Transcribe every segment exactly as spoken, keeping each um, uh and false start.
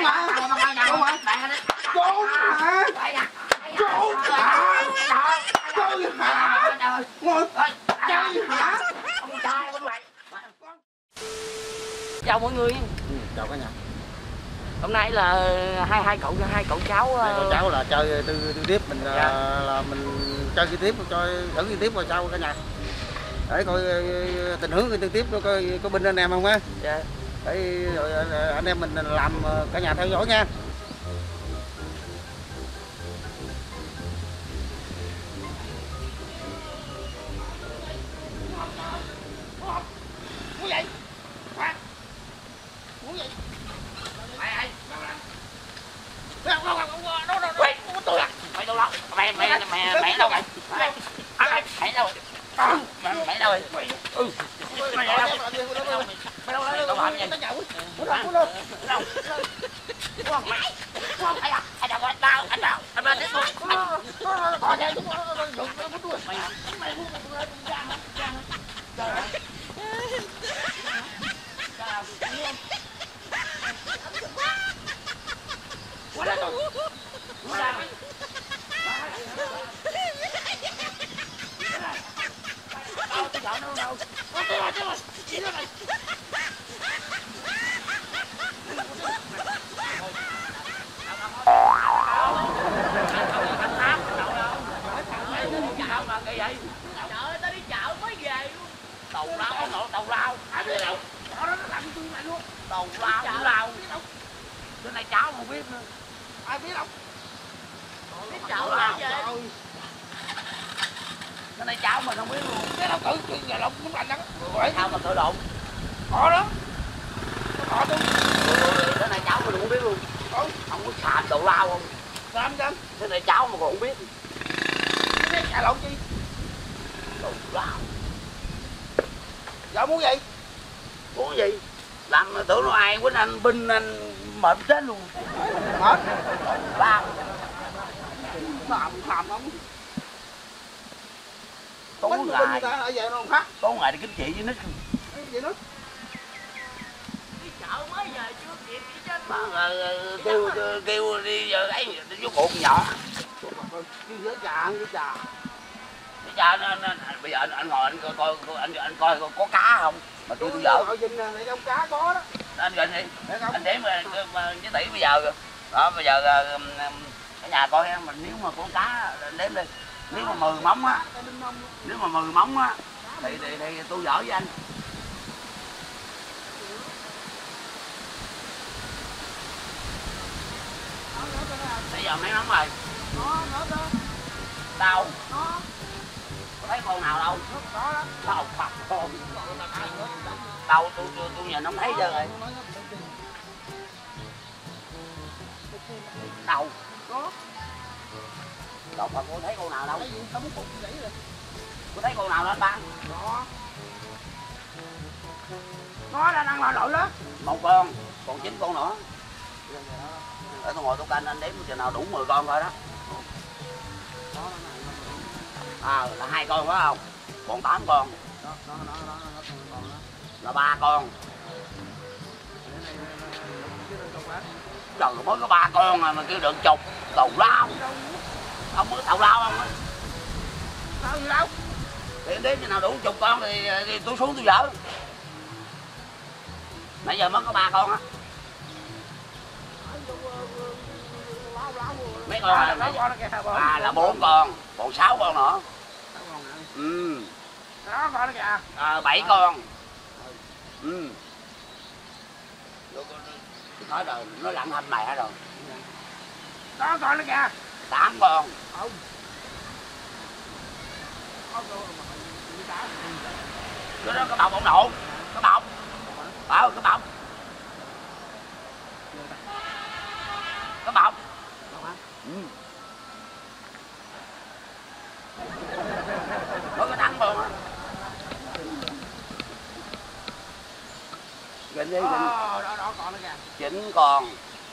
hả? Trốn hả? Trốn hả? Trốn hả? Trốn hả? Chơi hả? Chào mọi người. Ừ, chào cả nhà. Hôm nay là hai hai cậu hai cậu cháu. Hai cậu cháu là chơi tư tư tiếp mình. Dạ. là, là mình chơi cái tiếp cho thử cái tiếp rồi sao cả nhà. Để coi tình huống cái tư tiếp coi có binh anh em không á. Dạ. Để rồi anh em mình làm cả nhà theo dõi nha. Mày mày mày mày đâu mày? Mày đâu? Mày đâu rồi? Ừ. Mày đâu? Mày đâu lấy đâu làm gì? Đâu đâu. Đâu. Mày. Không ai à? Anh đâu tao, anh đâu? Anh lên tiếp tôi. Còn đây chúng nó được nó tôi. Mày mày muốn ra ra ra. Trời ơi. Quá lên rồi. Quá lên. Đâu đâu đâu. Ôi trời ơi, trời ơi. Gì đó mày. Trời ơi, tao đi chợ mới về luôn. Tàu lao, nổ tàu lao. Ai biết đâu. Đó nó làm tôi mày luôn. Tàu lao, tàu lao. Cái này cháu không biết nữa. Ai biết đâu. Đi chợ mới về. Cái này cháu mình không biết luôn. Cái đâu tự tự nhà lộn cũng lành đó. Rồi sao mà tự lộn? Có đó. Có tôi. Cái này cháu mình không biết luôn. Không, không có xàm tàu lao không? Xàm chứ. Cái này cháu mà còn không biết. Cái nhà lộn chi? Tàu lao. Dạ muốn gì? Muốn gì? Làm tưởng nó ai quýnh anh binh anh mệt chết luôn. Mệt? Lao. Làm làm không? Có ngày ở về nó phát. Có ngày đi kiếm chị với nít. Vậy đó. Đi chợ mới về chưa kịp đi chết. Mà kêu kêu đi giờ ấy vô cuộc nhỏ. Chứ với trà với trà. Với trà nên bây giờ anh, anh ngồi anh coi coi anh anh coi có cá không? Mà tôi tôi vợ. Ngồi nhìn này trong cá có đó. Anh gần đi. Anh để mà với tỷ bây giờ. Đó bây giờ ở nhà coi em mình nếu mà có cá đếm đi. Nếu mà mười móng á, nếu mà mười móng á, thì, thì, thì tôi giỡn với anh. Bây giờ mấy móng rồi? Đâu? Có thấy con nào đâu? Đâu, phạt con. Đâu, tôi, tôi, tôi nhìn không thấy giờ rồi. Đâu? Đâu mà cô thấy con nào đâu? Cô thấy con nào lên ba? Đó. Nó đang ăn lội đó. Một con, còn chín con nữa. Để tôi ngồi tôi canh anh đếm chừng nào đủ mười con thôi đó. À là hai con phải không? Còn tám con. Là ba con. Trời mới có ba con mà kêu đừng chục tàu lao. Ông có tàu lao không? Sao gì đâu? Thì đến khi nào đủ chục con thì, thì tôi xuống tôi vợ. Nãy giờ mới có ba con á. Mấy con à, mấy con à là bốn con, còn sáu con nữa. Ừ. Đó con đó kìa. À, bảy con. Ừ. Nói rồi, nó lặn hầm mẹ rồi. Đó con đó kìa. Tám con. Ừ. Cái đó cái bọc ông nội. Cái bọc. Ờ, cái bọc. Cái bọc. Ừ. Có cái đắng luôn á. Gần đi, gần. Đó, đó, con đó kìa. Chín con.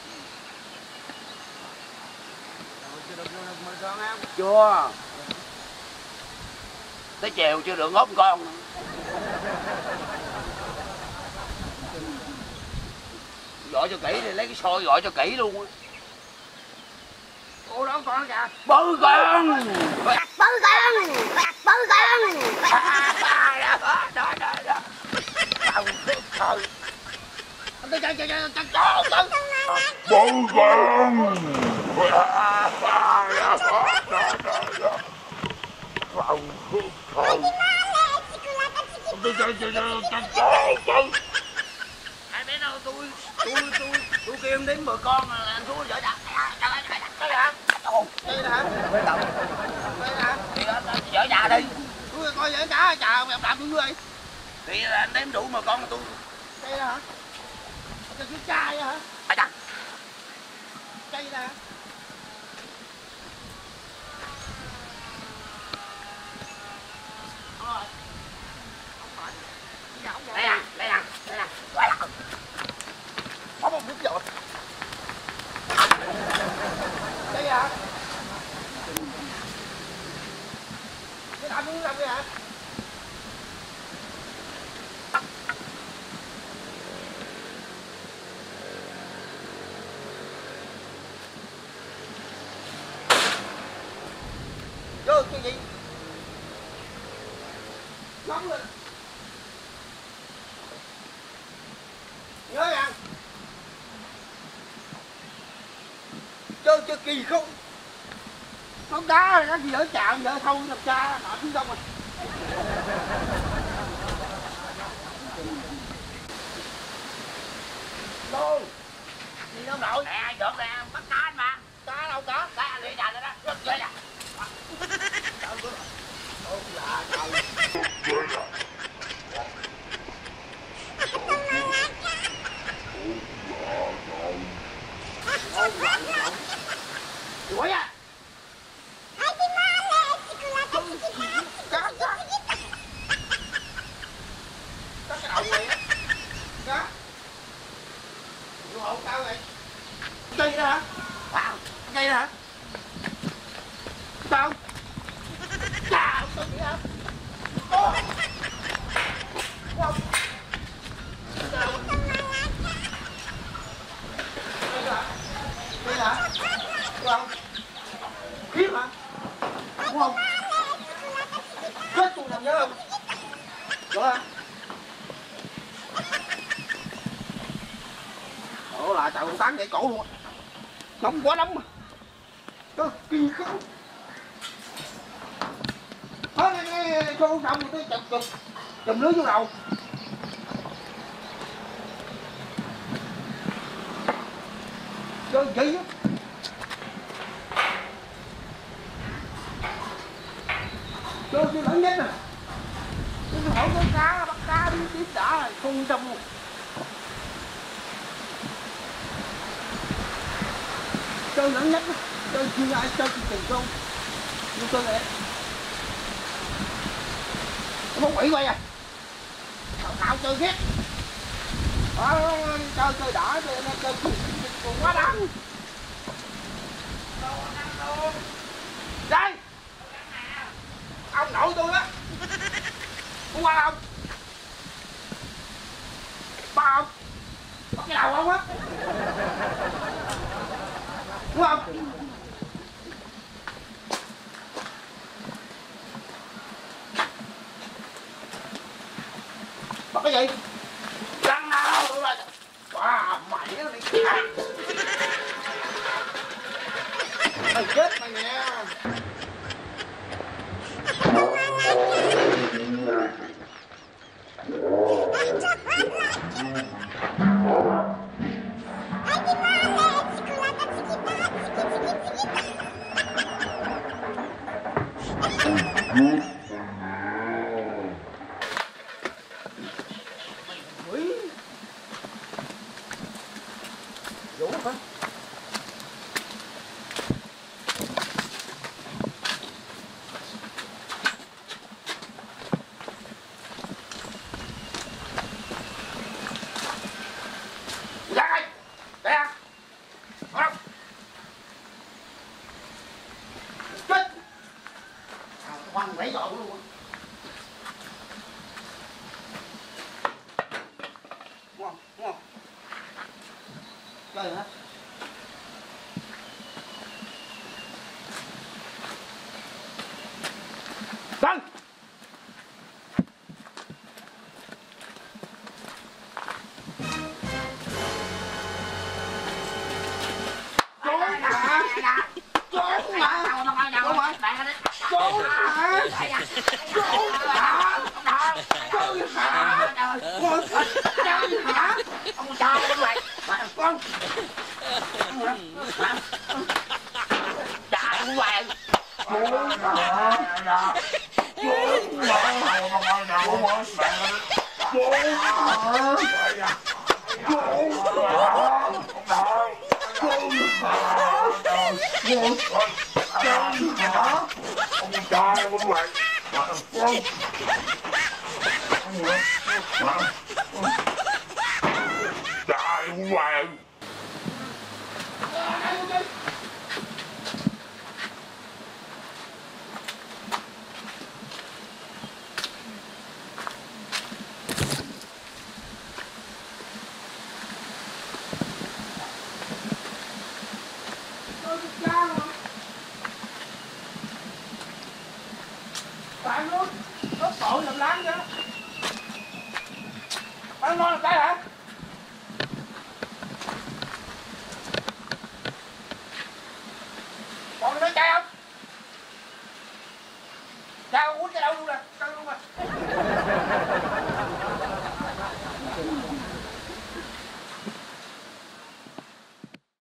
Chưa. Tới chiều chưa được ngốc con. gọi cho kỹ đi, lấy cái xôi gọi cho kỹ luôn. Cô đâu con kìa. Bự con. Bự con. Bự con. Đó đó đó. Trời trời. Trời trời trời trời trời. Bự con. Hai bé đâu tôi tôi tôi tôi kêu em đến mười con là anh thua vợ chồng. Cái hả? Đây hả? Đây đâu? Đây hả? Thì vợ nhà đi. Tôi coi vợ cả chà mày làm tôi ơi. Thì anh đếm đủ mười con mà tôi. Đây hả? Cái cái chai hả? À dạ. Đây nè. Đây nè, đây nè, đây nè. Có một phút rồi. Đây hả? Cái làm cái làm cái hả? Vô cái gì? Nóng lên. Nhớ ăn. Chơi chơi kỳ không? Nó đá nó gì ở chạo vợ thâu làm cha nọ xuống đông rồi. Đâu? Gì đâu nội? Nè, dọn nè, bắt cá anh mà. Cá đâu cá? Cá anh đi nhà rồi đó. Rớt rơi nè. Ôi là trời. Đuổi à. Cá cá. Cá cái đầu này á. Cá. Vô hậu cao vậy. Cây đó hả? Wow. Cây đó hả? Sao? Chà, tôi nghĩ hả? Ô. Wow. Sao? Đây hả? Đây hả? Wow. Khiếp hả? Wow. Chết tôi làm nhớ không? Rõ hả? Ủa là trời tán gãy cổ luôn á. Nóng quá nóng mà. Cực kỳ không. Thôi nghe nghe xô xong rồi tôi chụp chụp chùm lưới vô đầu. Chơi gì á. Chơi chơi lớn nhất nè. Tôi hỏi con cá bắt cá đi tiếp đã rồi không tâm luôn. Chơi lớn nhất á. Chơi chưa ai chơi chương trình không. Nhưng tôi này không quỷ quay à. Thảo thảo chơi ghét. Ờ, chơi chơi đỏ chơi chơi còn quá đáng. Đây. Ông nội tôi á. Có qua không? Ba không? Bắt cái đầu không á? Đúng không? Bắt cái gì? Răng nào? Wow, mày nó đi. Mày chết mày nè. Vũ hả? Coi hả? Tân. Trốn hả? Trốn hả? Trốn hả? Trốn hả? Trốn hả? Trốn hả? Trốn hả? Ông trời ơi mày. Con. Chạy hoài. Trốn hả? Trốn Bạn luôn. Nó tội làm láng chứ. Bạn ngon làm cái hả? Còn nói trai không? Trai con quýnh cái đâu luôn nè, căng luôn nè.